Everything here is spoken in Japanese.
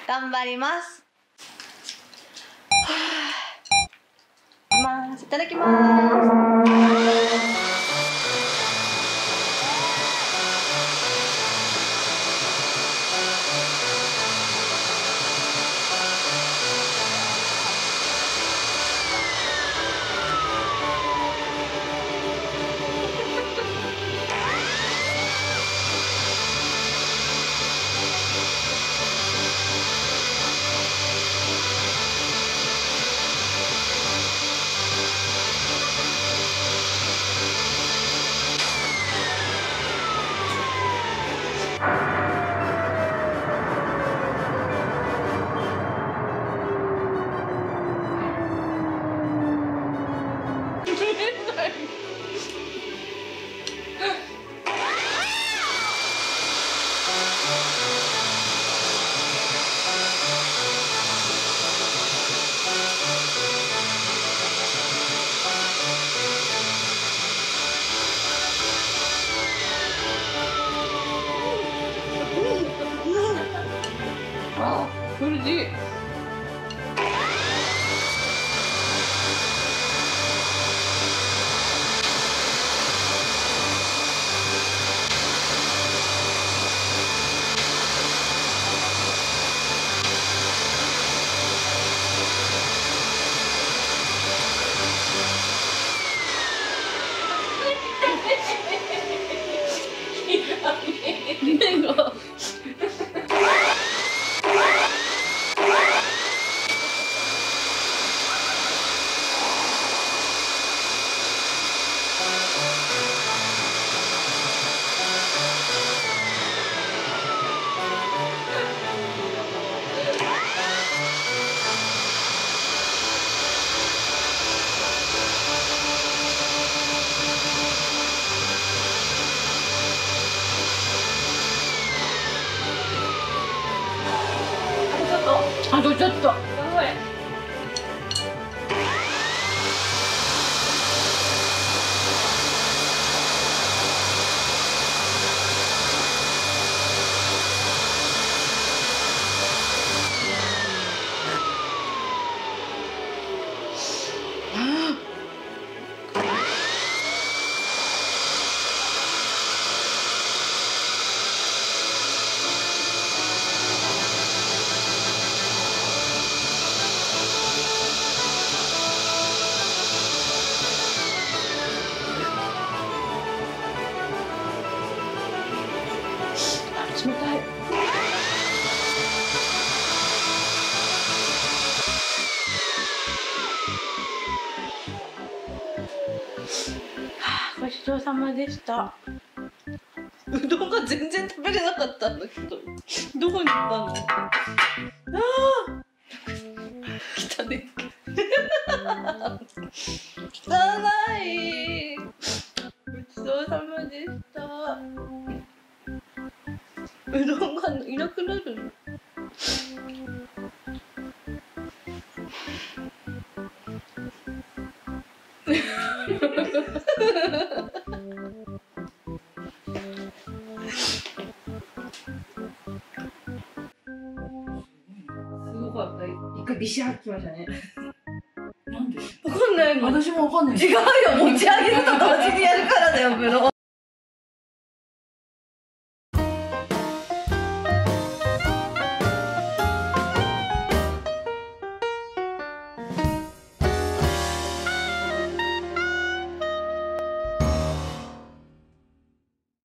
頑張ります。いただきます。苦しい。目があとちょっと。冷たい。ごちそうさまでした。うどんが全然食べれなかったんだけど、どこに行ったの？ああ、汚ね。汚い。ごちそうさまでした。うどんがいなくなるの。すごかった。一回ビシャッきましたね。なんで？わかんないの。私もわかんない。違うよ、持ち上げると同時にやるからだよ、ブロー。